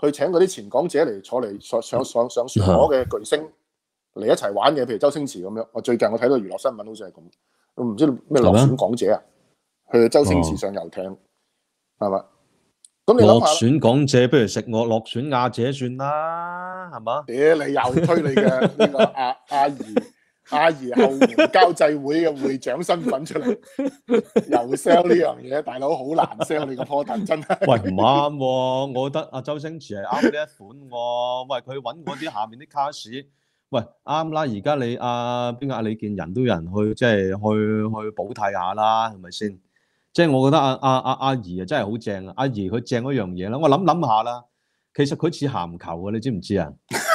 去請嗰啲前港者嚟坐嚟上船河嘅巨星嚟一齊玩嘅，譬如周星馳咁樣。我最近我睇到娛樂新聞好似係咁，我唔知咩落選港者啊，去周星馳上遊艇係嘛？咁你諗下， 落選港姐，不如食我落選亞姐算啦，係嘛？ 你又推你嘅呢個阿姨後援交際會嘅會長身份出嚟，又 sell 呢樣嘢，大佬好難 sell 你個 product 真係。 喂，唔啱喎，我覺得阿周星馳係啱呢一款喎。喂，佢揾嗰啲下面啲卡士，喂啱啦。而家你邊個李健仁都有人去，即係去補替下啦，係咪先？即係我覺得阿儀啊真係好正啊！阿儀佢正嗰樣嘢啦，我諗下啦，其實佢似鹹球啊，你知唔知啊？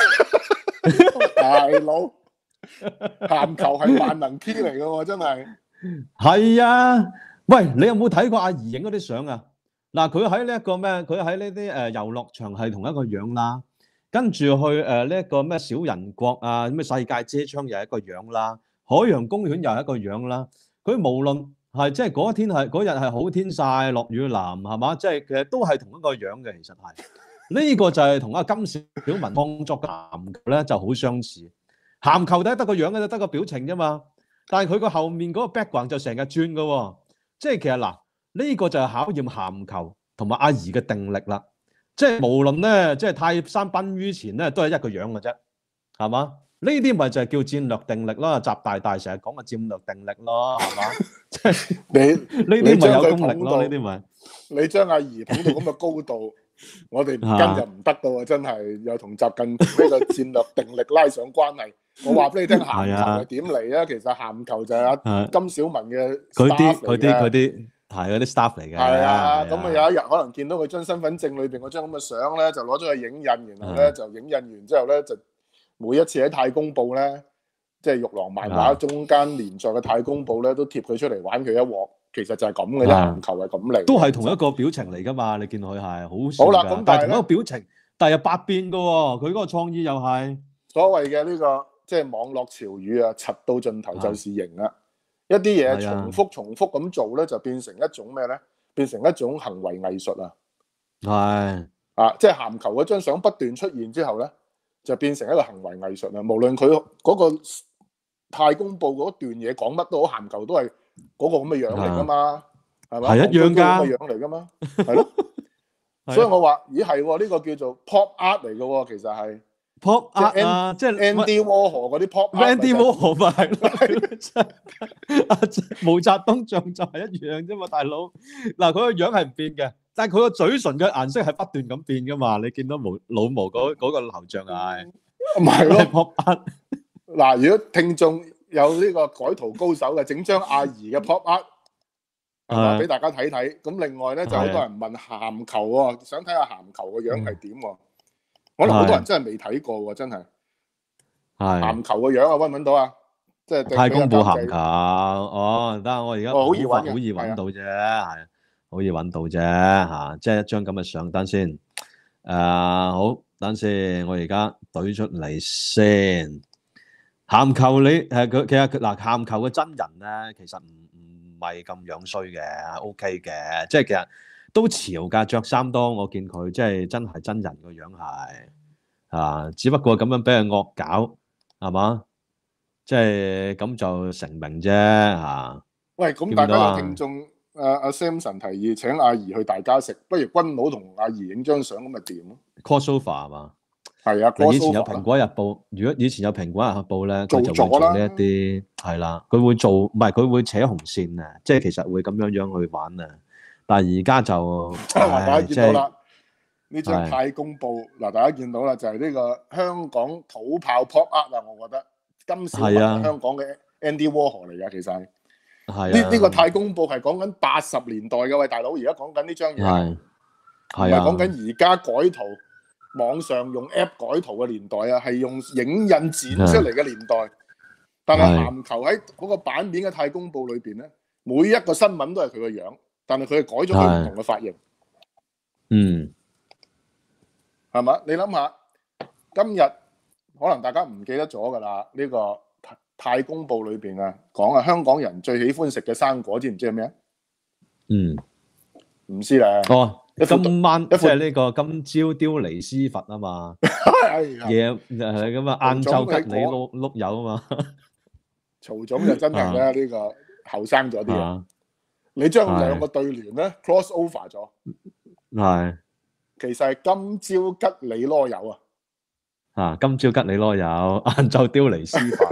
大佬，鹹球係萬能 key 嚟嘅喎，真係。 係啊，喂，你有冇睇過阿儀影嗰啲相啊？嗱，佢喺呢一個咩？佢喺呢啲遊樂場係同一個樣啦，跟住去呢一個咩小人國啊，咩世界之窗又係一個樣啦，海洋公園又係一個樣啦。佢無論係即係嗰日係好天曬落雨淋係嘛，即係其實都係同一個樣嘅。其實係呢個就係同阿金小文創作嘅鹹球咧就好相似。鹹球得個樣嘅，得個表情啫嘛。但係佢個後面嗰個 background 就成日轉嘅喎。即係其實嗱，呢個就係考驗鹹球同埋阿儀嘅定力啦。即係無論咧，即係泰山崩於前咧，都係一個樣嘅啫，係嘛？呢啲咪就係叫戰略定力咯，習大大成日講嘅戰略定力咯，係嘛？即係呢啲咪有功力咯，呢啲咪你將阿儀捧到咁嘅高度，我哋唔跟就唔得噶喎，真係又同習近平呢個戰略定力拉上關係。我話俾你聽，鹹球係點嚟啊？其實鹹球就係阿金小文嘅 staff 嚟嘅， 佢啲係嗰啲 staff 嚟嘅。 係啊，咁啊有一日可能見到佢張身份證裏邊嗰張咁嘅相咧，就攞咗去影印，然後咧就影印完之後咧就。每一次喺太公報咧，即係玉郎漫畫中間連載嘅太公報咧，都貼佢出嚟玩佢一鑊。其實就係咁嘅啫，鹹球係咁嚟。 都係同一個表情嚟㗎嘛？你見佢係好啦，咁但係同一個表情，但係又百變㗎喎。佢嗰個創意又係所謂嘅呢個即係網絡潮語啊，柒到盡頭就是型啦。一啲嘢重複咁做咧，就變成一種咩咧？變成一種行為藝術啊！ 係即係鹹球嗰張相不斷出現之後咧。就變成一個行為藝術啦。無論佢嗰個太公報嗰段嘢講乜都好，鹹球都係嗰個咁嘅樣嚟噶嘛，係嘛？ 係一樣㗎， 咁嘅樣嚟噶嘛，係咯。所以我話咦係喎，呢個叫做 pop art 嚟嘅喎，其實係 pop art 啊，即係 Andy Warhol 嗰啲 pop art。Andy Warhol 咪係咯，毛澤東像就係一樣啫嘛，大佬。嗱，佢個樣係唔變嘅。但係佢個嘴唇嘅顏色係不斷咁變噶嘛？你見到老毛嗰個頭像係唔係咯？嗱，如果聽眾有呢個改圖高手嘅，整張阿儀嘅 pop art 係嘛俾大家睇睇。咁另外咧就好多人問鹹球喎，想睇下鹹球個樣係點喎？可能好多人真係未睇過喎，真係。鹹球個樣啊，揾唔揾到啊？即係太公報鹹球哦，得我而家好易揾到啫，係。好易揾到啫嚇，即係一張咁嘅相單先。好，等先，我而家懟出嚟先。鹹球你佢其實嗱鹹球嘅真人咧，其實唔係咁樣衰嘅 ，OK 嘅，即係其實都潮㗎，着衫多，我見佢即係真係真人個樣係只不過咁樣俾人惡搞係嘛，即係咁就成名啫嚇。 喂，咁大家有聽眾。阿 Samson 提議請阿儀去大家食，不如君佬同阿儀影張相咁咪掂咯 ？Crossover 係嘛？ 係啊， 以前有蘋果日報，如果以前有蘋果日報咧，佢就會做呢一啲係啦，佢會做唔係佢會扯紅線啊，即係其實會咁樣去玩啊。但係而家就大家見到啦，呢張太公報嗱，大家見到啦，就係呢個香港土炮 pop art 啊，我覺得金小文係香港嘅 Andy Warhol 嚟㗎，其實係。呢個太公報係講緊80年代嘅，喂大佬，而家講緊呢張嘢，唔係講緊而家改圖，網上用 app 改圖嘅年代啊，係用影印剪出嚟嘅年代。但係鹹球喺嗰個版面嘅太公報裏邊咧，每一個新聞都係佢個樣，但係佢係改咗佢唔同嘅髮型。 嗯， 係嘛？你諗下，今日可能大家唔記得咗㗎啦，呢個。太公報裏邊啊，講啊香港人最喜歡食嘅生果，知唔知係咩啊？ 嗯， 唔知咧。 哦， 今晚即係呢個今朝丟尼斯佛啊嘛，夜係咁啊，晏晝吉你碌柚啊嘛。 曹總就真係咧呢個後生咗啲啊！你將兩個對聯咧 cross over 咗， 係其實係今朝吉你囉柚啊！ 啊，今朝吉你囉柚，晏晝丟尼斯佛，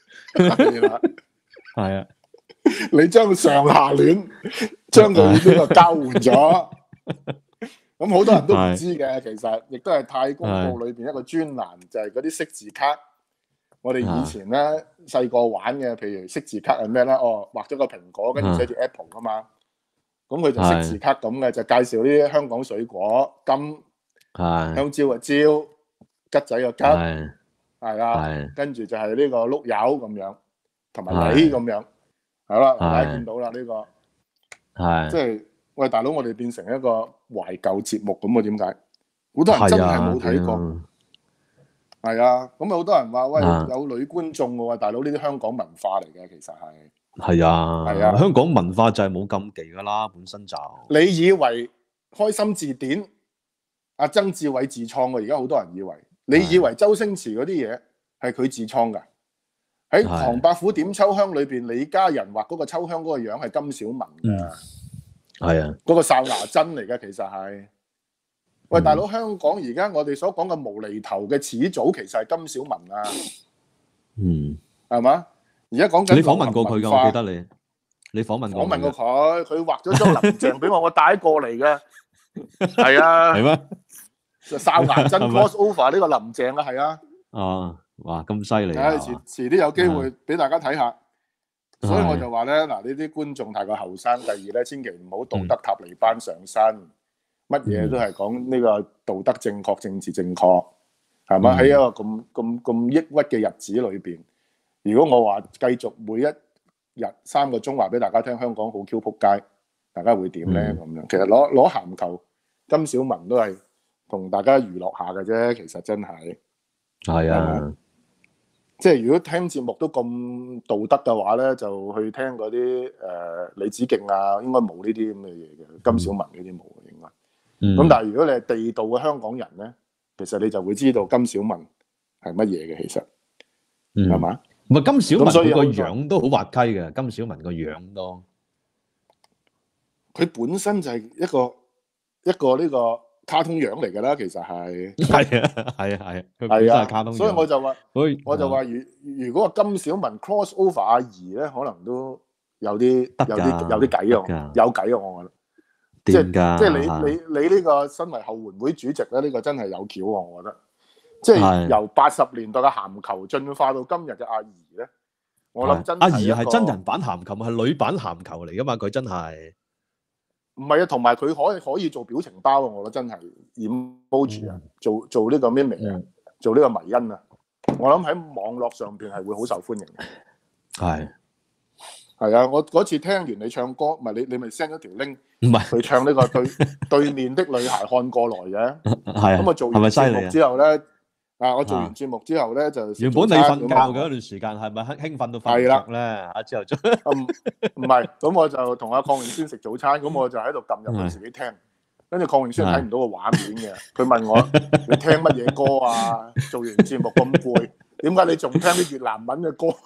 係啊！ 你將上下聯將佢呢個交換咗，咁好多人都唔知嘅，其實亦都係《太公報》裏邊一個專欄，就係嗰啲識字卡。我哋以前咧細個玩嘅，譬如識字卡係咩咧？哦，畫咗個蘋果，跟住寫住 Apple 噶嘛。咁佢就識字卡咁嘅，就介紹啲香港水果，金香蕉嘅蕉，桔仔嘅桔，係啦，跟住就係呢個碌柚咁樣，同埋梨咁樣。好啦，大家見到啦，呢個即係喂大佬，我哋變成一個懷舊節目咁啊？點解？好多人真係冇睇過。係啊，咁好多人話喂有女觀眾喎，大佬呢啲香港文化嚟嘅，其實係係啊，香港文化就係冇禁忌噶啦，本身就。 你以為開心字典阿曾志偉自創嘅，而家好多人以為，你以為周星馳嗰啲嘢係佢自創㗎？喺《唐伯虎點秋香》裏邊，李家仁畫嗰個秋香嗰個樣係金小文㗎， 係啊， 嗰個哨牙珍嚟嘅，其實係。喂，大佬，香港而家我哋所講嘅無厘頭嘅始祖，其實係金小文啊，係嘛？而家講緊你訪問過佢㗎，我記得你訪問過佢，佢畫咗張林鄭俾我帶過嚟嘅，係啊，係咩？就哨牙珍 cross over 呢個林鄭啊，係啊， 哦，哇，咁犀利啊！ 遲啲有機會俾大家睇下，所以我就話咧，嗱，呢啲觀眾太過後生，第二咧，千祈唔好道德塔利班上身。乜嘢都係講呢個道德正確、政治正確，係嘛？喺一個咁抑鬱嘅日子裏邊，如果我話繼續每一日3個鐘話俾大家聽，香港好 Q 仆街，大家會點咧？咁樣其實攞鹹球，金小文都係同大家娛樂下嘅啫。其實真係係啊，即係如果聽節目都咁道德嘅話咧，就去聽嗰啲李梓敬啊，應該冇呢啲咁嘅嘢嘅。金小文呢啲冇嘅應該。咁但係如果你係地道嘅香港人咧，其實你就會知道金小文係乜嘢嘅，其實係嘛？ 唔係金小文佢個樣都好滑稽嘅，金小文個樣都， 佢本身就係一個呢個卡通樣嚟㗎啦，其實係佢本身係卡通樣， 所以我就話如果個金小文 cross over 阿怡咧，可能都有啲計啊，有計啊，我覺得。即係你呢個身為後援會主席咧，呢個真係有橋喎，我覺得。即係由80年代嘅鹹球進化到今日嘅阿怡咧，我諗真係阿怡係真人版鹹球，係女版鹹球嚟噶嘛？佢真係唔係啊，同埋佢可以做表情包啊！我覺得真係 emoji 啊，做呢個咩名啊，做呢個迷因啊，我諗喺網絡上邊係會好受歡迎嘅。係啊，我嗰次聽完你唱歌，唔係你咪 send 咗條 link， 唔係佢唱呢個對面的女孩看過來嘅，咁我做完節目之後咧，我做完節目之後咧就原本你瞓覺嗰段時間係咪興奮到瞓着咧？啊之後就唔係，咁我就同阿鄺詠孫食早餐，咁我就喺度撳入去自己聽，跟住鄺詠孫睇唔到個畫面嘅，佢問我你聽乜嘢歌啊？做完節目咁攰，點解你仲聽啲越南文嘅歌？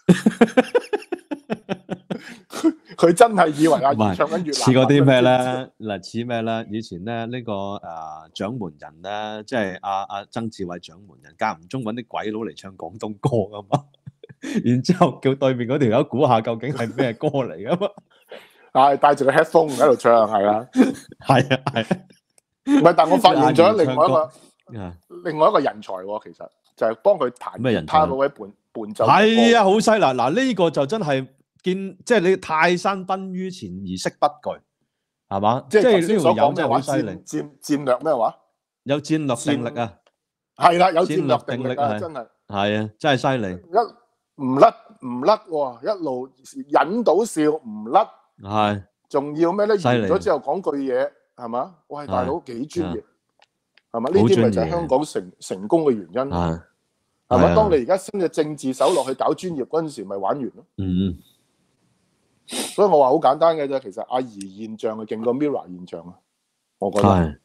佢真係以為阿怡唱緊越南文。 似嗰啲咩咧？嗱，似咩咧？以前咧呢個掌門人咧，即係阿曾志偉掌門人，間唔中揾啲鬼佬嚟唱廣東歌啊嘛。然之後叫對面嗰條友估下究竟係咩歌嚟啊嘛。 係戴住個 headphone 喺度唱，係啊， 係。 唔係，但我發現咗另外一個人才喎，其實就係幫佢彈吉他嗰位伴奏。 係啊，好犀利！嗱，呢個就真係。即係你泰山崩於前而色不懼，係嘛？即係呢條友真係好犀利。 戰略咩話？ 有戰略定力啊！ 係啦，有戰略定力啊！真係係啊，真係犀利。 唔甩喎，一路引到笑唔甩。 係。 仲要咩咧？完咗之後講句嘢，係嘛？喂，大佬幾專業，係嘛？呢啲咪就係香港成功嘅原因。係嘛？當你而家伸隻政治手落去搞專業嗰陣時，咪玩完咯。所以我話好簡單嘅啫，其實阿怡現象係勁過 Mirror 現象啊！ 我覺得係，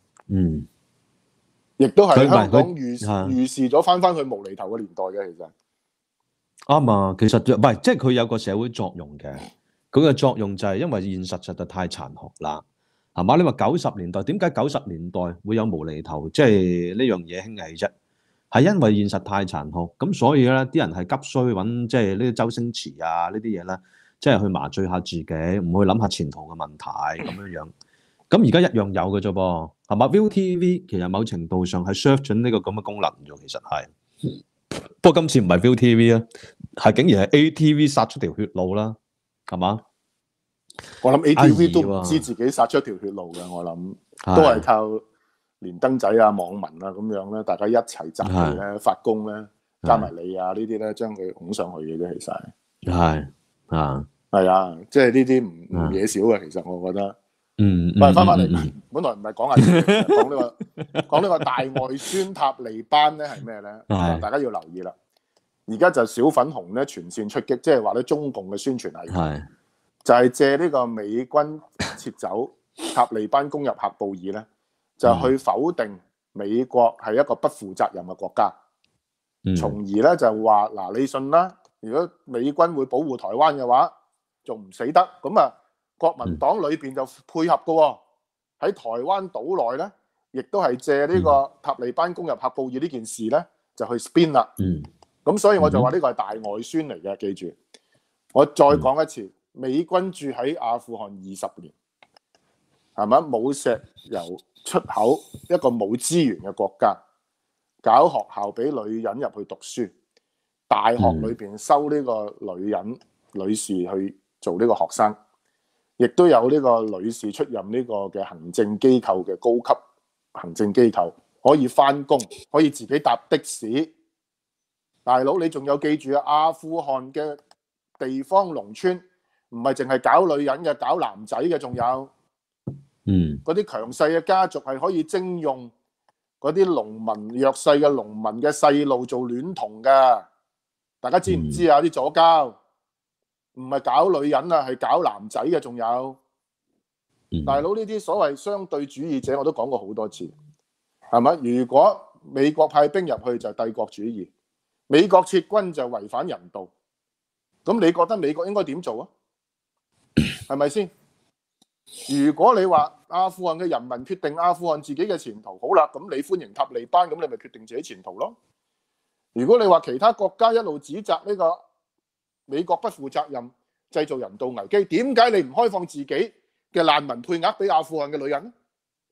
亦都係佢唔係香港佢預示咗翻去無厘頭嘅年代嘅，其實啱啊。其實唔係，即係佢有個社會作用嘅。佢嘅作用就係因為現實實在太殘酷啦，係嘛？你話90年代點解90年代會有無厘頭即係呢樣嘢興起啫？係因為現實太殘酷，咁所以咧啲人係急需揾即係呢啲周星馳啊呢啲嘢咧，即係去麻醉下自己，唔去諗下前途嘅問題咁樣樣。咁而家一樣有嘅啫噃，係嘛？ViuTV 其實某程度上係 serve 緊呢個咁嘅功能啫，其實係。不過今次唔係 ViuTV 啊，係竟然係 ATV 殺出條血路啦，係嘛？ 我諗 ATV 都唔知自己殺出條血路嘅，我諗都係靠連登仔啊、網民啊咁樣咧，大家一齊集氣咧發功咧，加埋你啊呢啲咧，將佢拱上去嘅啫，其實係啊，即係呢啲唔嘢少嘅，其實我覺得。翻翻嚟，本來唔係講下講呢個大外宣塔利班咧係咩咧？大家要留意啦。而家就小粉紅咧全線出擊，即係話咧中共嘅宣傳係就係借呢個美軍撤走塔利班攻入喀布爾咧，就去否定美國係一個不負責任嘅國家，從而咧就話嗱，你信啦，如果美軍會保護台灣嘅話，仲唔死得咁啊？國民黨裏邊就配合嘅喎，喺台灣島內咧，亦都係借呢個塔利班攻入喀布爾呢件事咧，就去 spin 啦。咁所以我就話呢個係大外宣嚟嘅，記住。我再講一次，美軍駐喺阿富汗20年，係咪？冇石油出口，一個冇資源嘅國家，搞學校俾女人入去讀書，大學裏邊收呢個女士去做呢個學生。亦都有呢個女士出任呢個嘅行政機構嘅高級行政機構，可以返工，可以自己搭的士。大佬，你仲有記住啊？阿富汗嘅地方農村唔係淨係搞女人嘅，搞男仔嘅，仲有嗰啲強勢嘅家族係可以徵用嗰啲農民弱勢嘅農民嘅細路做戀童㗎。大家知唔知啊？啲左膠。唔係搞女人啊，係搞男仔嘅，仲有大佬呢啲所謂相對主義者，我都講過好多次，係咪？如果美國派兵入去就係帝國主義，美國撤軍就違反人道，咁你覺得美國應該點做啊？係咪先？如果你話阿富汗嘅人民決定阿富汗自己嘅前途，好啦，咁你歡迎塔利班，咁你咪決定自己前途咯。如果你話其他國家一路指責呢個美國不負責任，製造人道危機，點解你唔開放自己嘅難民配額俾阿富汗嘅女人呢？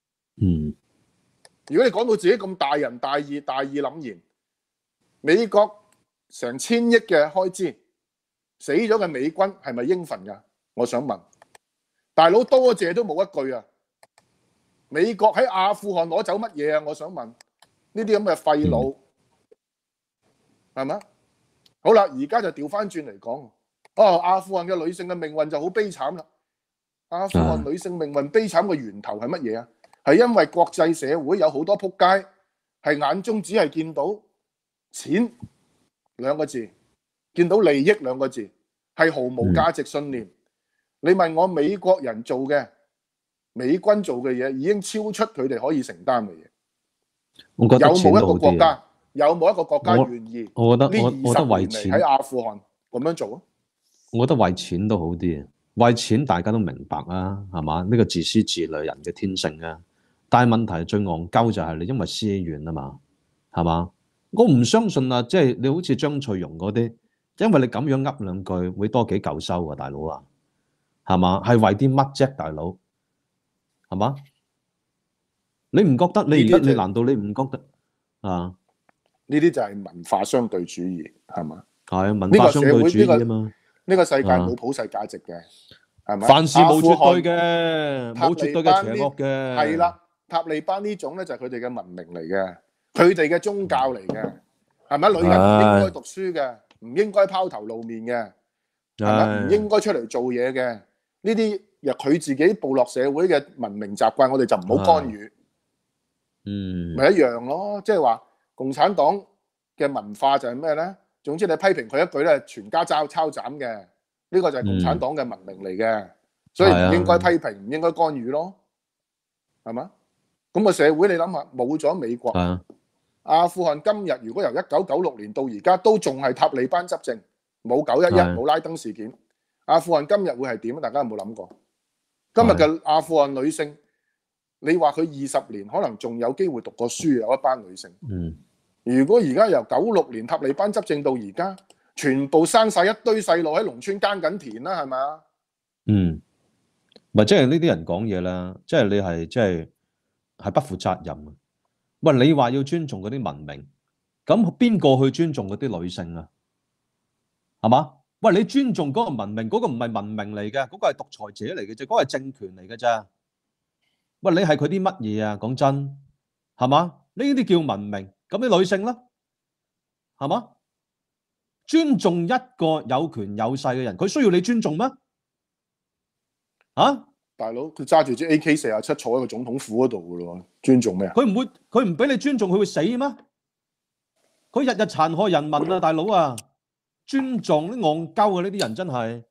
如果你講到自己咁大仁大義、大義凜然，美國成1000億嘅開支，死咗嘅美軍係咪應份㗎？我想問，大佬多謝都冇一句啊！美國喺阿富汗攞走乜嘢啊？我想問，呢啲咁嘅廢佬係咪？好啦，而家就調翻轉嚟講，阿富汗嘅女性嘅命運就好悲慘啦。阿富汗女性命運悲慘嘅源頭係乜嘢啊？係因為國際社會有好多仆街，係眼中只係見到錢兩個字，見到利益兩個字，係毫無價值信念。你問我美國人做嘅、美軍做嘅嘢，已經超出佢哋可以承擔嘅嘢。 我覺得錢都好啲。 有冇一個國家願意？ 我覺得為錢喺阿富汗咁樣做啊？ 我覺得為錢都好啲，為錢大家都明白啦，係嘛？呢個自私自利人嘅天性啊！但係問題最戇鳩就係你因為私怨啊嘛，係嘛？我唔相信啊，即係你好似張翠容嗰啲，因為你咁樣噏兩句會多幾嚿收啊，大佬啊，係嘛？係為啲乜啫，大佬？係嘛？你唔覺得？你難道你唔覺得啊？ 呢啲就係文化相對主義，係嘛？ 係文化相對主義啊嘛。 呢個世界冇普世價值嘅，係咪？ 凡事冇絕對嘅，冇絕對嘅邪惡嘅。 係啦，塔利班呢種咧就係佢哋嘅文明嚟嘅，佢哋嘅宗教嚟嘅，係咪？女人唔應該讀書嘅，唔應該拋頭露面嘅，係咪？唔應該出嚟做嘢嘅，呢啲由佢自己部落社會嘅文明習慣，我哋就唔好干預。咪一樣咯，即係話。共產黨嘅文化就係咩咧？總之你批評佢一句咧，全家抄斬嘅，呢個就係共產黨嘅文明嚟嘅，所以唔應該批評，唔應該干預咯，係係嘛？咁個社會你諗下，冇咗美國，阿富汗今日如果由1996年到而家都仲係塔利班執政，冇911冇拉登事件，阿富汗今日會係點？大家有冇諗過？今日嘅阿富汗女性，你話佢20年可能仲有機會讀過書，有一班女性。如果而家由96年塔利班執政到而家，全部生晒一堆細路喺農村耕緊田啦，係咪啊？ 咪即係呢啲人講嘢啦，即係你係即係不負責任。喂，你話要尊重嗰啲文明，咁邊個去尊重嗰啲女性啊？係嘛？喂，你尊重嗰個文明，嗰個唔係文明嚟嘅，嗰個係獨裁者嚟嘅啫，嗰個係政權嚟嘅啫。喂，你係佢啲乜嘢啊？講真，係嘛？呢啲叫文明，咁啲女性啦，係嘛？尊重一個有權有勢嘅人，佢需要你尊重咩？啊， 大佬，佢揸住支 AK47坐喺個總統府嗰度噶咯，尊重咩啊？ 佢唔俾你尊重，佢會死咩？佢日日殘害人民啊，大佬啊！尊重啲戇鳩啊！呢啲人真係，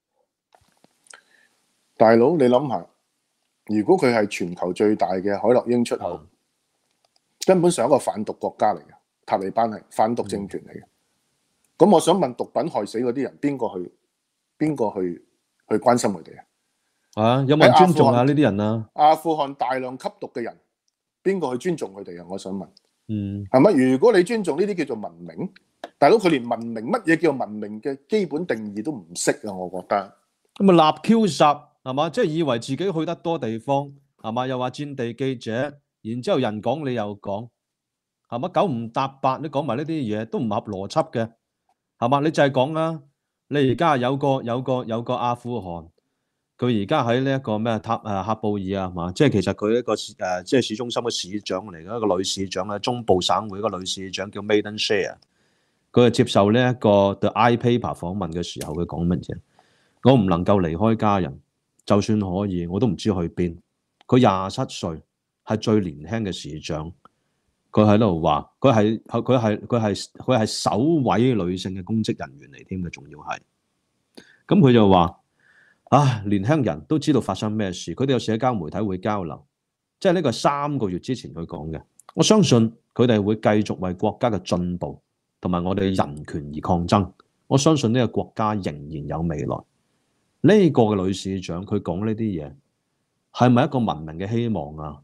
大佬你諗下，如果佢係全球最大嘅海洛因出口，根本上一個販毒國家嚟嘅，塔利班係販毒政權嚟嘅。咁我想問，毒品害死嗰啲人，邊個去關心佢哋啊？有冇人尊重下呢啲人啊？阿富汗大量吸毒嘅人，邊個去尊重佢哋啊？我想問，係咪？如果你尊重呢啲叫做文明，大佬佢連文明乜嘢叫文明嘅基本定義都唔識啊！我覺得咁啊，立 Q 實係嘛？即係以為自己去得多地方係嘛？又話戰地記者，然之後人講你又講係嘛？九唔搭八，你講埋呢啲嘢都唔合邏輯嘅係嘛？你就係講啦，你而家有個阿富汗，佢而家喺呢一個咩喀布爾啊嘛？即係其實佢一個即係市中心嘅市長嚟嘅一個女市長啊，中部省會一個女市長叫 Maiden Share。佢係接受呢一個 The Eye Paper 訪問嘅時候，佢講乜嘢？我唔能夠離開家人，就算可以，我都唔知去邊。佢27歲，係最年輕嘅市長。佢喺度話，佢係首位女性嘅公職人員嚟添嘅，仲要係。咁佢就話：年輕人都知道發生咩事，佢哋有社交媒體會交流。即係呢個係3個月之前佢講嘅。我相信佢哋會繼續為國家嘅進步同埋我哋人權而抗爭，我相信呢個國家仍然有未來。呢個嘅女市長佢講呢啲嘢，係咪一個文明嘅希望啊？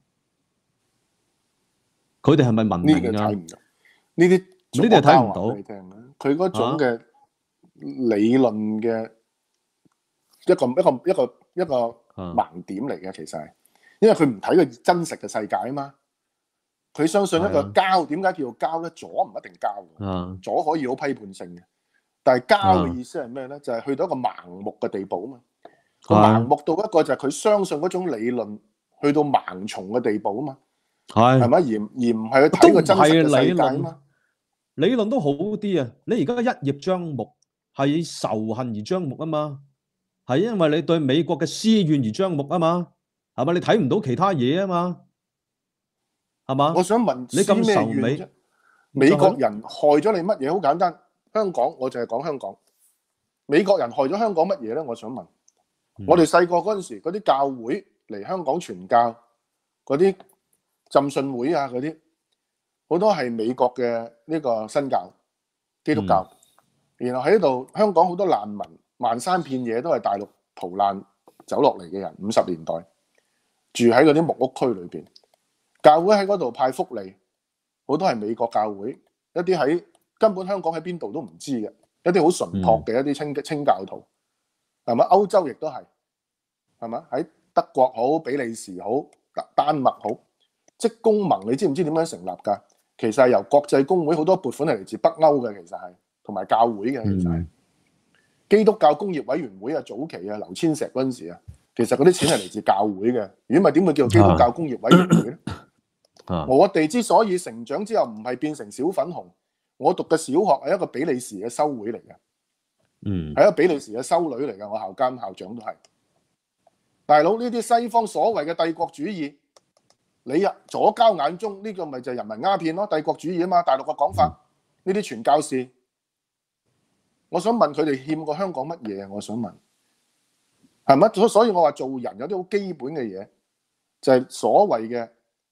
佢哋係咪文明啊？呢啲係睇唔到。佢嗰種嘅理論嘅一個盲點嚟嘅，其實係，因為佢唔睇個真實嘅世界啊嘛。佢相信一個膠，點解叫做膠咧？左唔一定膠嘅，左可以好批判性嘅，但係膠嘅意思係咩咧？就係去到一個盲目嘅地步啊嘛。盲目到一個就係佢相信嗰種理論，去到盲從嘅地步啊嘛。係咪？而唔係去睇個真實嘅世界啊嘛。理論都好啲啊！你而家一葉張目，係以仇恨而張目啊嘛，係因為你對美國嘅私怨而張目啊嘛，係咪？你睇唔到其他嘢啊嘛。係嘛？我想問你咁仇美啫？美國人害咗你乜嘢？好簡單，香港我就係講香港。美國人害咗香港乜嘢咧？我想問。我哋細個嗰陣時，嗰啲教會嚟香港傳教，嗰啲浸信會啊，嗰啲好多係美國嘅呢個新教基督教。然後喺度香港好多難民，漫山遍野都係大陸逃難走落嚟嘅人。50年代住喺嗰啲木屋區裏邊。教會喺嗰度派福利，好多係美國教會，一啲喺根本香港喺邊度都唔知嘅，一啲好純樸嘅一啲清教徒，係咪？歐洲亦都係，係咪？喺德國好、比利時好、丹麥好，職工盟你知唔知點樣成立㗎？其實係由國際公會好多撥款係嚟自北歐嘅，其實係同埋教會嘅，其實係基督教工業委員會啊，早期啊，劉千石嗰陣時啊，其實嗰啲錢係嚟自教會嘅，如果唔係點會叫基督教工業委員會咧？我哋之所以成長之後唔係變成小粉紅，我讀嘅小學係一個比利時嘅修會嚟嘅，係一個比利時嘅修女嚟嘅，我校監校長都係。大佬，呢啲西方所謂嘅帝國主義，你左膠眼中呢個咪就係人民鴉片咯，帝國主義啊嘛，大陸嘅講法，呢啲傳教士，我想問佢哋欠過香港乜嘢啊？我想問，係咪？所以我話做人有啲好基本嘅嘢，就係所謂嘅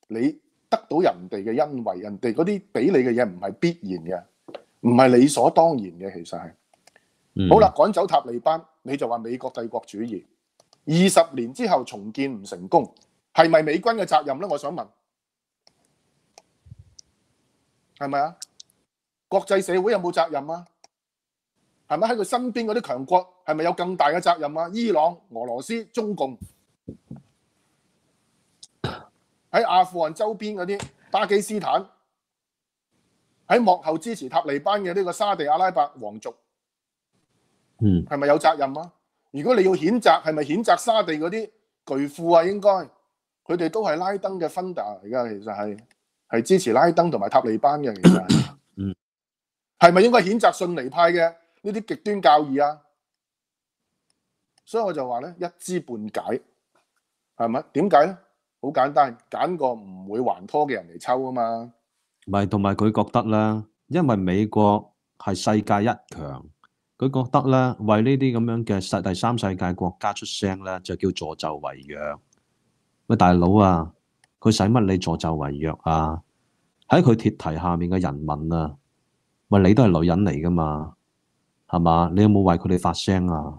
你得到人哋嘅恩惠，人哋嗰啲俾你嘅嘢唔係必然嘅，唔係理所當然嘅，其實係。好啦，趕走塔利班，你就話美國帝國主義20年之後重建唔成功，係咪美軍嘅責任呢？我想問，係咪啊？國際社會有冇責任啊？係咪喺佢身邊嗰啲強國係咪有更大嘅責任啊？伊朗、俄羅斯、中共，喺阿富汗周邊嗰啲巴基斯坦，喺幕後支持塔利班嘅呢個沙地阿拉伯王族，係咪有責任啊？如果你要譴責，係咪譴責沙地嗰啲巨富啊？應該佢哋都係拉登嘅 funder 嚟㗎，其實係支持拉登同埋塔利班嘅，其實係咪應該譴責遜尼派嘅呢啲極端教義啊？所以我就話咧，一知半解，係咪？點解咧？好簡單，揀個唔會還拖嘅人嚟抽啊嘛。 唔係，同埋佢覺得咧，因為美國係世界一強，佢覺得咧為呢啲咁樣嘅第三世界國家出聲咧，就叫助紂為虐。喂，大佬啊，佢使乜你助紂為虐啊？喺佢鐵蹄下面嘅人民啊，喂，你都係女人嚟噶嘛，係嘛？你有冇為佢哋發聲啊？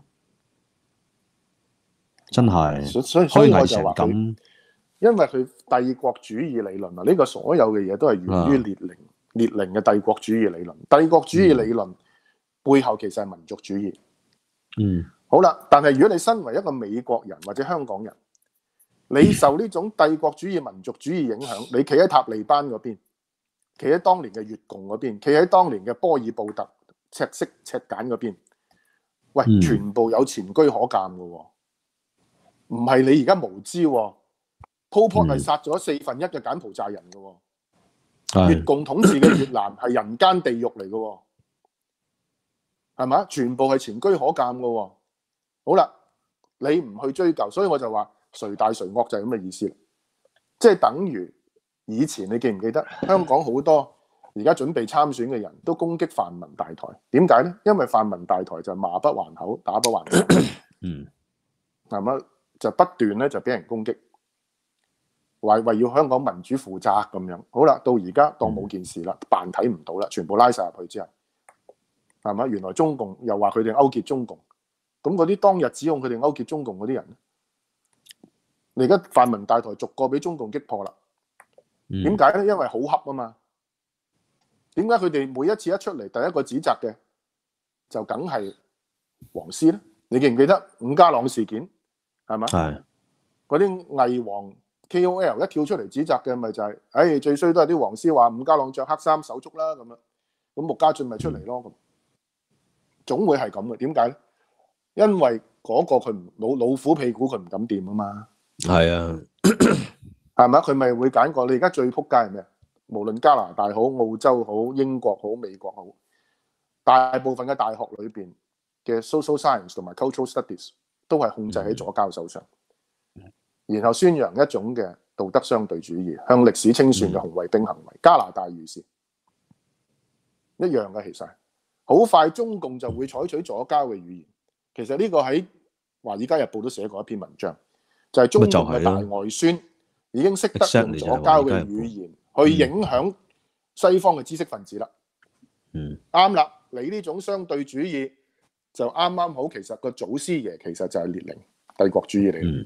真係虛偽成咁。 因為佢帝國主義理論啊，呢個所有嘅嘢都係源於列寧嘅帝國主義理論。帝國主義理論背後其實係民族主義。好啦，但係如果你身為一個美國人或者香港人，你受呢種帝國主義、民族主義影響，你企喺塔利班嗰邊，企喺當年嘅越共嗰邊，企喺當年嘅波爾布特、赤色赤柬嗰邊，喂，全部有前車可鑑嘅喎，唔係你而家無知喎。Pol Pot 係殺咗1/4嘅柬埔寨人嘅喎，越共統治嘅越南係人間地獄嚟嘅喎，係嘛？全部係前車可鑑嘅喎。好啦，你唔去追究，所以我就話誰大誰惡就係咁嘅意思啦。即係等於以前你記唔記得香港好多而家準備參選嘅人都攻擊泛民大台，點解呢？因為泛民大台就罵不還口，打不還口，係嘛？就不斷咧就俾人攻擊。為要香港民主負責咁樣，好啦，到而家當冇件事啦，扮睇唔到啦，全部拉晒入去之後，係咪？原來中共又話佢哋勾結中共，咁嗰啲當日指控佢哋勾結中共嗰啲人，你而家泛民大台逐個俾中共擊破啦。點解咧？因為好恰啊嘛。點解佢哋每一次一出嚟，第一個指責嘅就梗係黃絲咧？你記唔記得伍家朗事件係咪？係嗰啲偽黃。KOL 一跳出嚟指責嘅咪就係，最衰都係啲黃絲話伍家朗着黑衫手足啦咁樣，咁穆家俊咪出嚟咯咁，總會係咁嘅。點解咧？因為嗰個佢唔老虎屁股佢唔敢掂啊嘛。係啊，係咪？佢咪會揀個你而家最撲街係咩？無論加拿大好、澳洲好、英國好、美國好，大部分嘅大學裏邊嘅 social science 同埋 cultural studies 都係控制喺左膠手上。然後宣揚一種嘅道德相對主義，向歷史清算嘅紅衛兵行為。加拿大如是，一樣嘅。其實好快中共就會採取左膠嘅語言。其實呢個喺《華爾街日報》都寫過一篇文章，就係中共嘅大外宣已經識得用左膠嘅語言去影響西方嘅知識分子啦。啱啦，你呢種相對主義就啱啱好。其實個祖師爺其實就係列寧帝國主義嚟。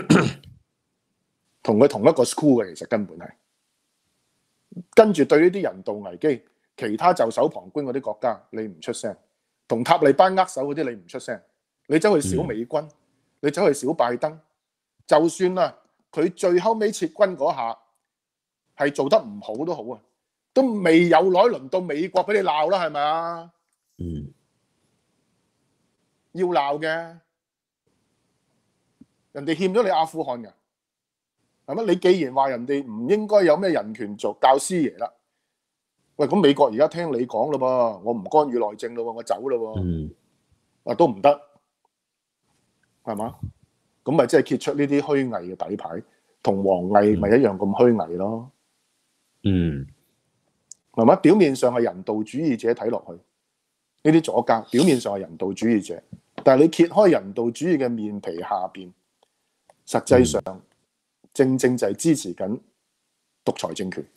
同佢同一個 school 嘅，其實根本係跟住對呢啲人道危機，其他袖手旁觀嗰啲國家，你唔出聲；同塔利班握手嗰啲，你唔出聲。你走去小美軍，你走去小拜登，就算啦，佢最後尾撤軍嗰下係做得唔好都好啊，都未有耐輪到美國俾你鬧啦，係咪啊？要鬧嘅，人哋欠咗你阿富汗嘅。係咪？你既然話人哋唔應該有咩人權做教師爺啦，喂，咁美國而家聽你講咯噃，我唔干預內政咯，我走咯，都唔得，係嘛？咁咪即係揭出呢啲虛偽嘅底牌，同王毅咪一樣咁虛偽咯。係嘛？表面上係人道主義者睇落去，呢啲左膠表面上係人道主義者，但係你揭開人道主義嘅面皮下邊，實際上。正正就係支持緊獨裁政權。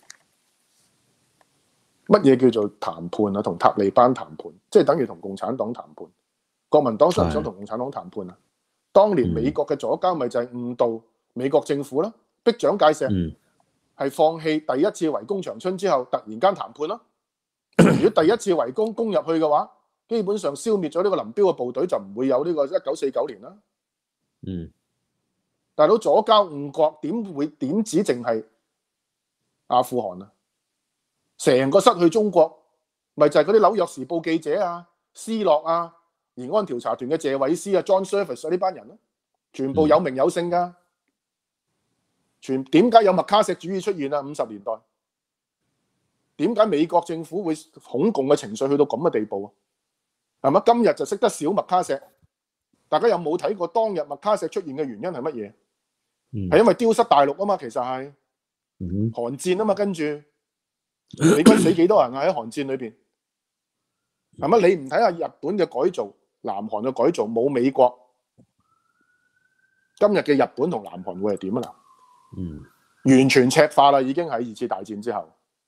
乜嘢叫做談判啊？同塔利班談判，即係等於同共產黨談判。國民黨想唔想同共產黨談判啊？當年美國嘅左膠咪就係誤導美國政府啦，逼蔣介石係放棄第一次圍攻長春之後，突然間談判啦。如果第一次圍攻攻入去嘅話，基本上消滅咗呢個林彪嘅部隊，就唔會有呢個1949年啦。大佬左膠誤國，點止淨係阿富汗啊？成個失去中國，咪就係嗰啲紐約時報記者啊、斯諾啊、延安調查團嘅謝偉思啊、John Service 啊呢班人咯，全部有名有姓噶。點解有麥卡錫主義出現啊？50年代點解美國政府會恐共嘅情緒去到咁嘅地步啊？係咪？今日就識得少麥卡錫，大家有冇睇過當日麥卡錫出現嘅原因係乜嘢？係因為丟失大陸啊嘛，其實係韓戰啊嘛，跟住美軍死幾多人啊？喺韓戰裏邊係咪？你唔睇下日本嘅改造、南韓嘅改造，冇美國，今日嘅日本同南韓會係點啊？嗱，完全赤化啦，已經喺2次大戰之後，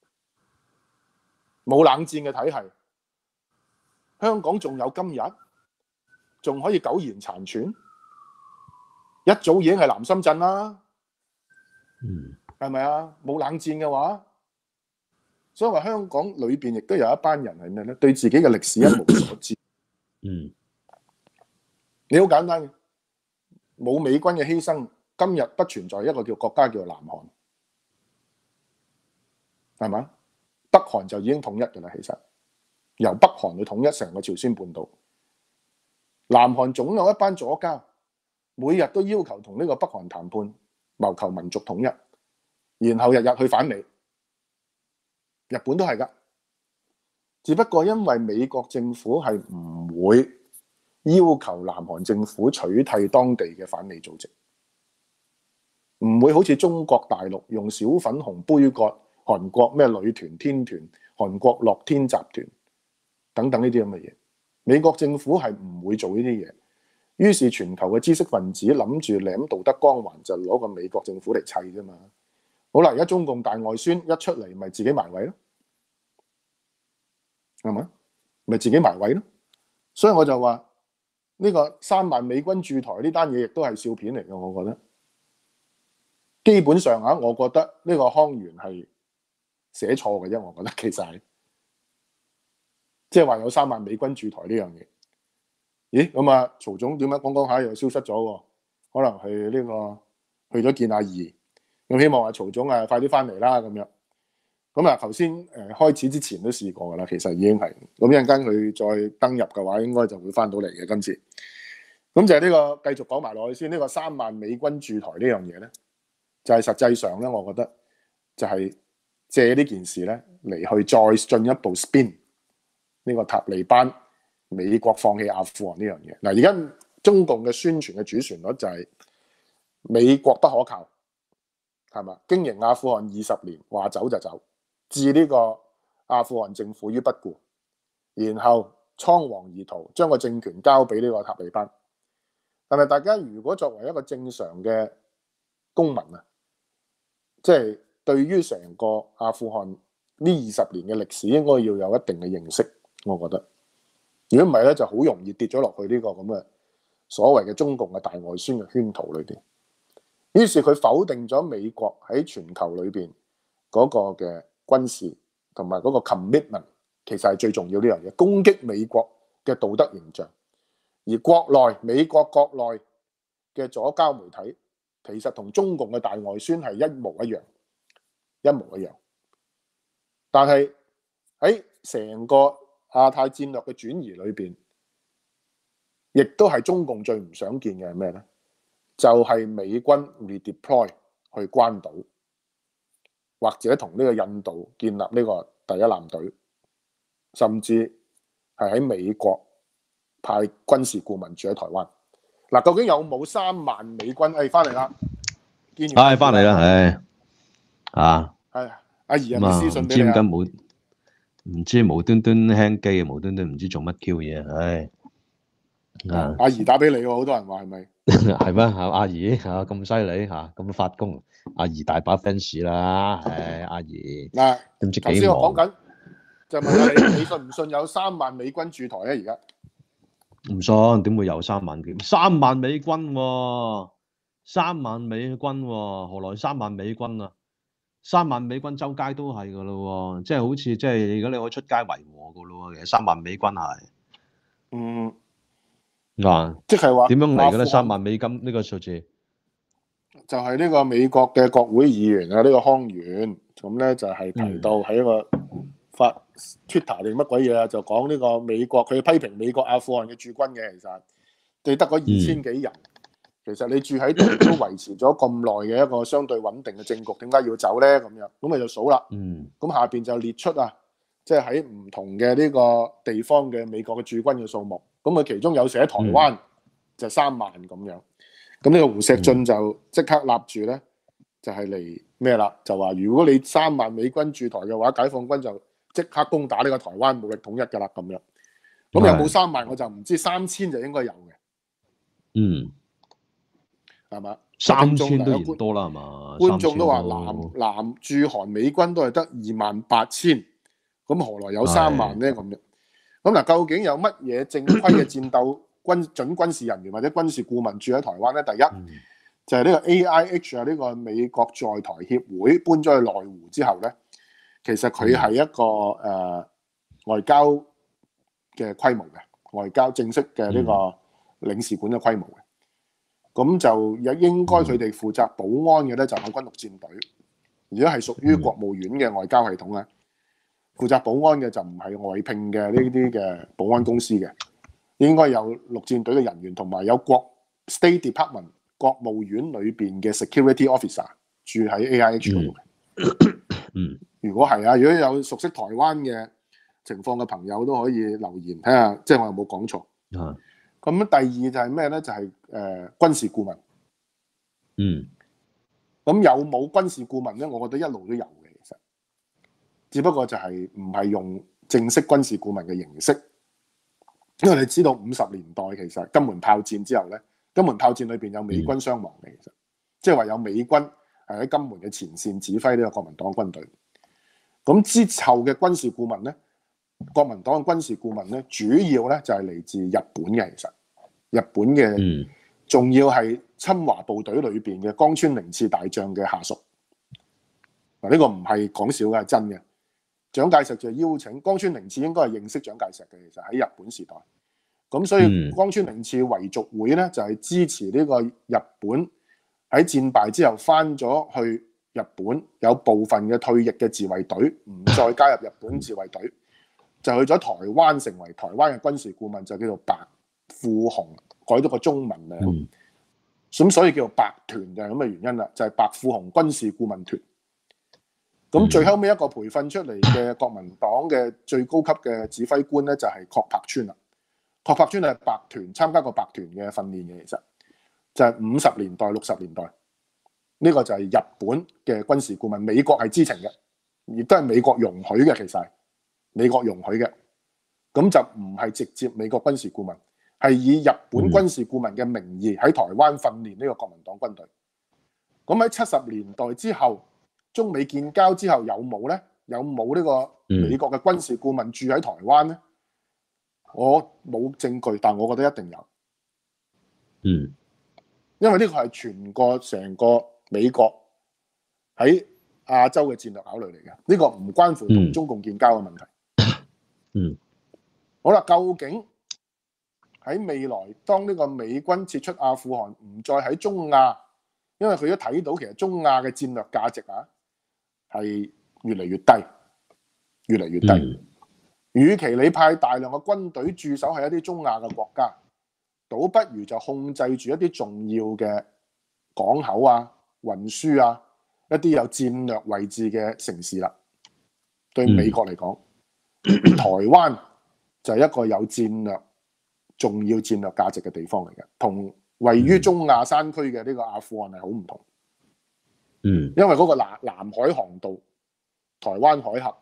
冇冷戰嘅體系，香港仲有今日，仲可以苟延殘喘，一早已經係南深圳啦，係咪啊？冇冷戰嘅話。所以話香港裏邊亦都有一班人係咩咧？對自己嘅歷史一無所知。你好簡單嘅，冇美軍嘅犧牲，今日不存在一個叫國家叫做南韓，係嘛？北韓就已經統一嘅啦，其實由北韓去統一成個朝鮮半島，南韓總有一班左膠，每日都要求同呢個北韓談判，謀求民族統一，然後日日去反美。日本都係噶，只不過因為美國政府係唔會要求南韓政府取締當地嘅反美組織，唔會好似中國大陸用小粉紅杯葛韓國咩女團、天團、韓國樂天集團等等呢啲咁嘅嘢。美國政府係唔會做呢啲嘢，於是全球嘅知識分子諗住舐道德光環，就攞個美國政府嚟砌啫嘛。好啦，而家中共大外宣一出嚟，咪自己埋位咯，係咪？咪自己埋位咯。所以我就話呢個3萬美軍駐台呢單嘢，亦都係笑片嚟嘅。我覺得基本上啊，我覺得呢個康源係寫錯嘅啫。我覺得其實係即係話有3萬美軍駐台呢樣嘢。咦咁啊？曹總點解講下又消失咗喎？可能係呢個去咗見阿儀。咁希望話曹總快啲翻嚟啦咁樣。咁啊頭先開始之前都試過噶啦，其實已經係咁，一陣間佢再登入嘅話，應該就會翻到嚟嘅今次。咁就係呢個繼續講埋落去先。呢個3萬美軍駐台呢樣嘢咧，就係實際上咧，我覺得就係借呢件事咧嚟去再進一步 spin 呢個塔利班美國放棄阿富汗呢樣嘢。嗱，而家中共嘅宣傳嘅主旋律就係美國不可靠。係嘛？經營阿富汗20年，話走就走，置呢個阿富汗政府於不顧，然後倉皇而逃，將個政權交俾呢個塔利班。但係大家如果作為一個正常嘅公民啊，即係對於成個阿富汗呢20年嘅歷史，應該要有一定嘅認識。我覺得，如果唔係咧，就好容易跌咗落去呢個咁嘅所謂嘅中共嘅大外宣嘅圈套裏邊。於是佢否定咗美國喺全球裏邊嗰個嘅軍事同埋嗰個 commitment， 其實係最重要呢樣嘢，攻擊美國嘅道德形象。而國內美國國內嘅左膠媒體，其實同中共嘅大外宣係一模一樣，一模一樣。但係喺成個亞太戰略嘅轉移裏邊，亦都係中共最唔想見嘅係咩咧？就係美軍 redeploy 去關島，或者同呢個印度建立呢個第一艦隊，甚至係喺美國派軍事顧問住喺台灣。嗱，究竟有冇3萬美軍？翻嚟啦， 翻嚟啦，係阿儀有冇私信俾你啊？ 唔知無端端輕機，無端端唔知做乜 Q 嘢， 阿怡打俾你喎，好多人話係咪？ 係咩？阿怡咁犀利咁發功，阿怡大把 fans 啦，阿怡嗱， 都唔知頭先我幾忙。 講緊就問下你，你信唔信有3萬美軍駐台啊？而家唔信，點會有3萬幾？3萬美軍喎，3萬美軍喎，何來3萬美軍啊？3萬美軍周街都係噶咯喎，即係好似即係如果你可以出街維和噶咯喎，其實3萬美軍係。 即係話點樣嚟嘅咧？3萬美金呢個數字就係呢個美國嘅國會議員啊，呢個康元咁咧就係提到喺一個發 Twitter 定乜鬼嘢啊，就講呢個美國佢批評美國阿富汗嘅駐軍嘅，其實你得嗰2000幾人，其實你住喺度都維持咗咁耐嘅一個相對穩定嘅政局，點解要走咧？咁樣咁咪就數啦。咁下邊就列出啊，即係喺唔同嘅呢個地方嘅美國嘅駐軍嘅數目。咁啊，其中有寫台灣就3萬咁樣。咁呢個胡錫進就即刻立住咧，就係嚟咩啦？就話如果你3萬美軍駐台嘅話，解放軍就即刻攻打呢個台灣，武力統一㗎啦咁樣。咁有冇3萬我就唔知，3000就應該有嘅。係嘛 ？3000都嫌多啦，係嘛？ 觀眾都話南駐韓美軍都係得28000，咁何來有3萬咧？咁樣咁嗱，究竟有乜嘢正規嘅戰鬥準軍事人員或者軍事顧問住喺台灣咧？第一就係呢個 AIH 啊，呢個美國在台協會搬咗去內湖之後咧，其實佢係一個外交嘅規模嘅，外交正式嘅呢個領事館嘅規模嘅。咁就應該佢哋負責保安嘅咧，就海軍陸戰隊。如果係屬於國務院嘅外交系統咧，負責保安嘅就唔係外聘嘅呢啲嘅保安公司嘅，應該有陸戰隊嘅人員，同埋有State Department 國務院裏邊嘅 Security Officer 住喺 AIH 嗰度嘅。如果係啊，如果有熟悉台灣嘅情況嘅朋友都可以留言睇下，即係我有冇講錯。咁第二就係咩咧？就係軍事顧問。咁有冇軍事顧問咧？我覺得一路都有嘅，其實，只不過就係唔係用正式軍事顧問嘅形式。因為你知道50年代其實金門炮戰之後咧，金門炮戰裏邊有美軍傷亡嘅，其實即係話有美軍係喺金門嘅前線指揮呢個國民黨軍隊。咁之後嘅軍事顧問咧，國民黨嘅軍事顧問咧，主要咧就係嚟自日本嘅，其實日本嘅，仲要係侵華部隊裏邊嘅岡村寧次大將嘅下屬。嗱，呢個唔係講笑嘅，係真嘅。蔣介石就邀請岡村寧次，應該係認識蔣介石嘅，其實喺日本時代。咁所以岡村寧次遺族會咧就係支持呢個日本喺戰敗之後翻咗去日本，有部分嘅退役嘅自衛隊唔再加入日本自衛隊，就去咗台灣成為台灣嘅軍事顧問，就叫做白富雄，改咗個中文名。咁所以叫做白團就係咁嘅原因啦，就係白富雄軍事顧問團。咁最後尾一個培訓出嚟嘅國民黨嘅最高級嘅指揮官咧，就係郝柏村啦。郝柏村係白團參加過白團嘅訓練嘅，其實就係50年代、60年代呢個就係日本嘅軍事顧問，美國係知情嘅，亦都係美國容許嘅，其實係美國容許嘅。咁就唔係直接美國軍事顧問，係以日本軍事顧問嘅名義喺台灣訓練呢個國民黨軍隊。咁喺70年代之後，中美建交之後有冇呢？有冇呢個美國嘅軍事顧問住喺台灣呢？我冇證據，但我覺得一定有。因為呢個係全個成個美國喺亞洲嘅戰略考慮嚟嘅，呢個唔關乎同中共建交嘅問題。好啦，究竟喺未來當呢個美軍撤出阿富汗，唔再喺中亞，因為佢都睇到其實中亞嘅戰略價值啊係越嚟越低，越嚟越低。與其你派大量嘅軍隊駐守喺一啲中亞嘅國家，倒不如就控制住一啲重要嘅港口啊、運輸啊、一啲有戰略位置嘅城市啦。對美國嚟講，台灣就係一個有戰略、重要戰略價值嘅地方嚟嘅，同位於中亞山區嘅呢個阿富汗係好唔同。因為嗰個南海航道、台灣海峽，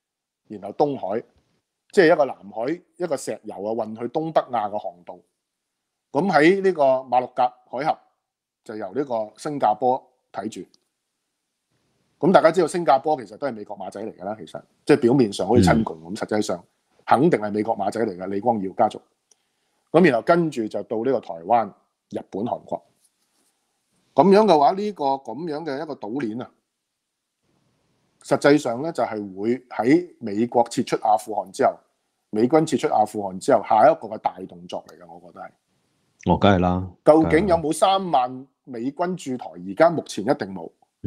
然後東海，即係一個南海一個石油啊運去東北亞嘅航道， 咁喺呢個馬六甲海峽就由呢個新加坡睇住。咁大家知道新加坡其實都係美國馬仔嚟㗎啦，其實即係表面上好似親共咁，實際上肯定係美國馬仔嚟㗎，李光耀家族。咁然後跟住就到呢個台灣、日本、韓國。咁樣嘅話，呢個咁樣嘅一個島鏈啊，實際上咧就係會喺美國撤出阿富汗之後，美軍撤出阿富汗之後，下一個嘅大動作嚟嘅，我覺得係。 哦，梗係啦。 究竟有冇3萬美軍駐台？而家目前一定冇。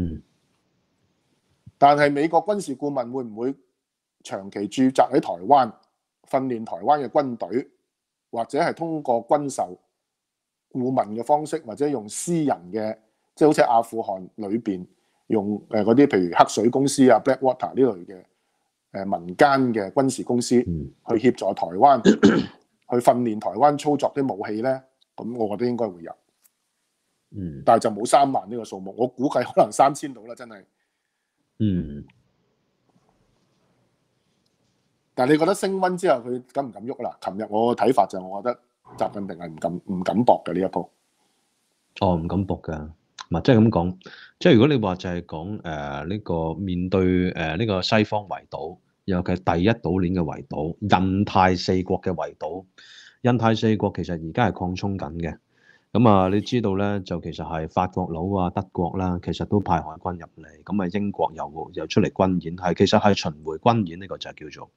但係美國軍事顧問會唔會長期駐紮喺台灣，訓練台灣嘅軍隊，或者係通過軍售顧問嘅方式，或者用私人嘅，即係好似阿富汗裏邊用嗰啲譬如黑水公司啊、Blackwater 呢類嘅民間嘅軍事公司去協助台灣去訓練台灣操作啲武器咧？咁我覺得應該會有。但係就冇3萬呢個數目，我估計可能3000到啦，真係。但係你覺得升溫之後佢敢唔敢喐啦？琴日我嘅睇法就係我覺得習近平係唔敢搏嘅呢一鋪。 哦，唔敢搏㗎，唔係即係咁講，即係如果你話就係講呢個面對呢個西方圍堵，尤其係第一島鏈嘅圍堵，印太4國嘅圍堵，印太4國其實而家係擴充緊嘅。咁啊，你知道咧，就其實係法國佬啊、德國啦，其實都派海軍入嚟。咁啊，英國又出嚟軍演，其實係巡迴軍演，呢個就係叫做。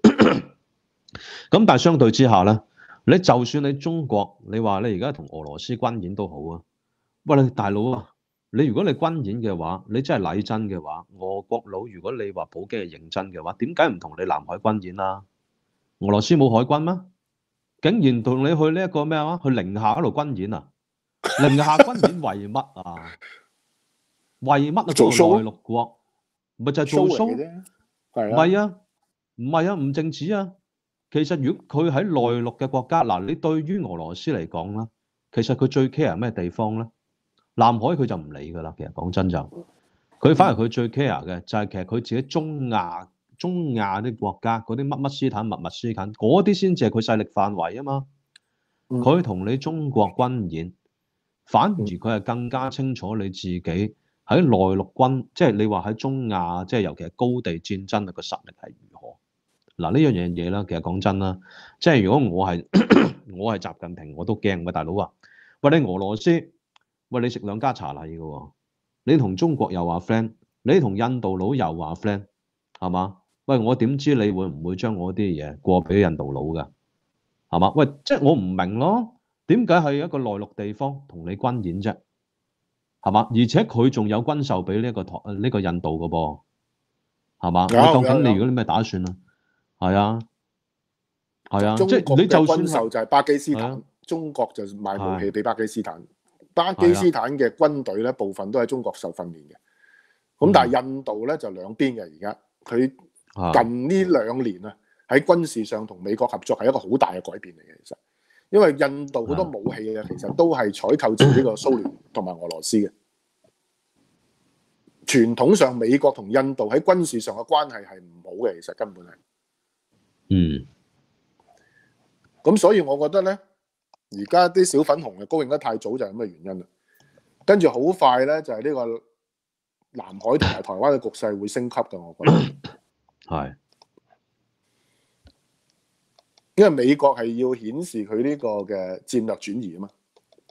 咁但係相對之下咧，你就算你中國，你話你而家同俄羅斯軍演都好啊。喂，你大佬啊，如果你軍演嘅話，你真係禮真嘅話，俄國佬如果你話普京係認真嘅話，點解唔同你南海軍演啊？俄羅斯冇海軍咩？竟然同你去呢一個咩啊？去寧夏嗰度軍演啊？寧夏軍演為乜啊？為乜啊？做內陸國，咪就係做 show 啫。 唔係啊，唔係啊，唔淨止啊。其實如果佢喺內陸嘅國家，嗱，你對於俄羅斯嚟講啦，其實佢最 care 咩地方咧？南海佢就唔理㗎啦。其實講真就，佢反而佢最 care 嘅就係其實佢自己中亞啲國家嗰啲乜斯坦、密斯坦嗰啲先至係佢勢力範圍啊嘛。佢同你中國軍演，反而佢係更加清楚你自己喺內陸軍，即係你話喺中亞，即係尤其係高地戰爭嘅個實力係如何。嗱，呢樣嘢啦，其實講真啦，即係如果我係我係習近平，我都驚喂大佬啊！喂，你俄羅斯，喂你食兩家茶禮嘅喎，你同中國又話 friend， 你同印度佬又話 friend， 係嘛？喂，我點知你會唔會將我啲嘢過俾印度佬㗎？係嘛？喂，即係我唔明咯，點解係一個內陸地方同你軍演啫？係嘛？而且佢仲有軍售俾呢個印度嘅噃，係嘛？究竟你如果你咩打算啊？係啊，係啊，即係你就算軍售就係巴基斯坦，中國就賣武器俾巴基斯坦。巴基斯坦嘅軍隊咧，部分都喺中國受訓練嘅。咁但係印度咧就兩邊嘅，而家佢近呢2年啊，喺軍事上同美國合作係一個好大嘅改變嚟嘅。其實，因為印度好多武器啊，其實都係採購自呢個蘇聯同埋俄羅斯嘅。傳統上美國同印度喺軍事上嘅關係係唔好嘅，其實根本係。咁所以我覺得咧，而家啲小粉紅嘅高興得太早就係咁嘅原因啦。跟住好快咧，就係呢個南海同埋台灣嘅局勢會升級嘅，我覺得係， 因為美國係要顯示佢呢個嘅戰略轉移啊嘛。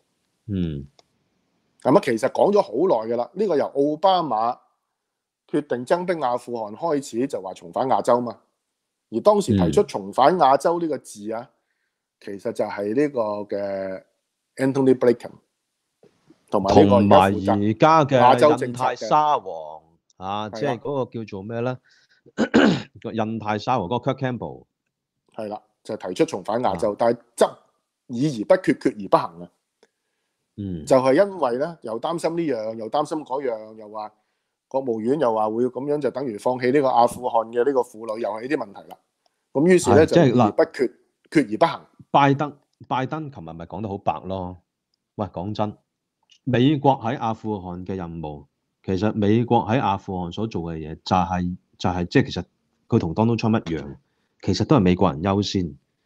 咁啊，其實講咗好耐嘅啦，呢個由奧巴馬決定增兵阿富汗開始就話重返亞洲嘛。而當時提出重返亞洲呢個字啊，其實就係呢個嘅 Anthony Blinken 同埋而家嘅印太沙皇啊，即係嗰個叫做咩咧？印太沙皇嗰個 Kurt Campbell 係啦，就提出重返亞洲，但係執議而不決，決而不行啊。就係因為咧，又擔心呢樣，又擔心嗰樣，又話國務院又話會咁樣，就等於放棄呢個阿富汗嘅呢個婦女，又係呢啲問題啦。咁於是咧就議而不決，決而不行。 拜登琴日咪講得好白咯。喂，講真，美國喺阿富汗嘅任務，其實美國喺阿富汗所做嘅嘢就係即係其實佢同 Donald Trump 一樣，其實都係美國人優先。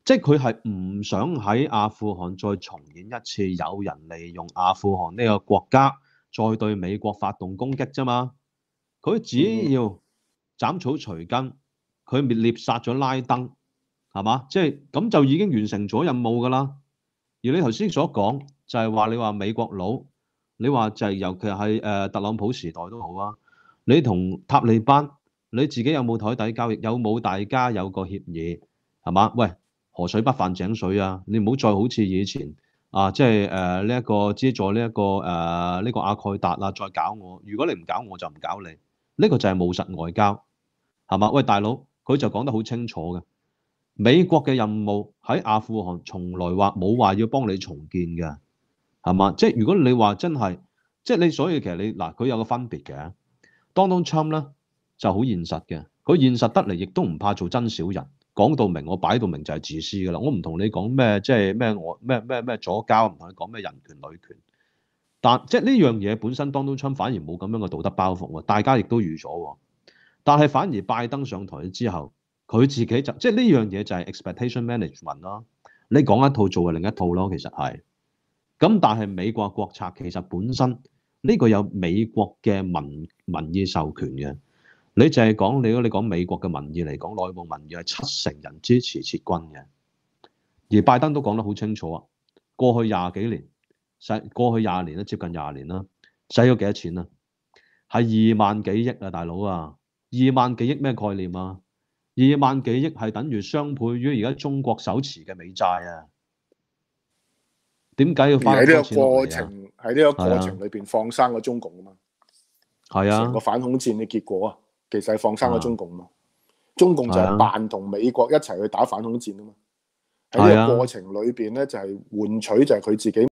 即係佢係唔想喺阿富汗再重演一次有人利用阿富汗呢個國家再對美國發動攻擊啫嘛。佢只要斬草除根，佢獵殺咗拉登，係嘛？即係咁就已經完成咗任務㗎啦。而你頭先所講就係話你話美國佬，你話就係尤其係特朗普時代都好啊。你同塔利班你自己有冇台底交易？有冇大家有個協議係嘛？喂，河水不犯井水啊！你唔好再好似以前啊，即係呢一個資助呢一個呢個阿蓋達啊，再搞我。如果你唔搞我就唔搞你。呢個就係務實外交係嘛？喂，大佬佢就講得好清楚嘅。美國嘅任務喺阿富汗從來冇話要幫你重建嘅，係嘛？即係如果你話真係，即係你所以其實你嗱佢有個分別嘅。Donald Trump 咧就好現實嘅，佢現實得嚟亦都唔怕做真小人，講到明我擺到明就係自私㗎啦。我唔同你講咩，即係咩左膠，唔同你講咩人權女權。但即係呢樣嘢本身 Donald Trump 反而冇咁樣嘅道德包袱喎，大家亦都預咗喎。但係反而拜登上台之後，佢自己就即係呢樣嘢就係 expectation management 咯。你講一套做係另一套咯，其實係。咁但係美國國策其實本身呢個有美國嘅民意授權嘅。你就係講如果你講美國嘅民意嚟講，內部民意係70%人支持撤軍嘅。而拜登都講得好清楚啊，過去20幾年。過去20年啦，接近20年啦，使咗幾多錢啊？係2萬幾億啊，大佬啊！2萬幾億咩概念啊？2萬幾億係等於雙倍於而家中國手持嘅美債啊！點解要花咁多錢落嚟啊？ 喺呢個過程裏邊放生咗中共啊嘛， 係啊， 成個反恐戰嘅結果啊，其實係放生咗中共嘛。中共就係扮同美國一齊去打反恐戰啊嘛。喺呢個過程裏邊咧，就係換取就係佢自己